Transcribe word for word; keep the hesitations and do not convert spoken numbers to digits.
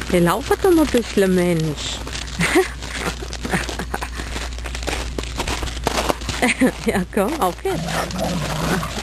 Ihr lauft doch mal ein bisschen, Mensch. Ja, komm, auf jetzt.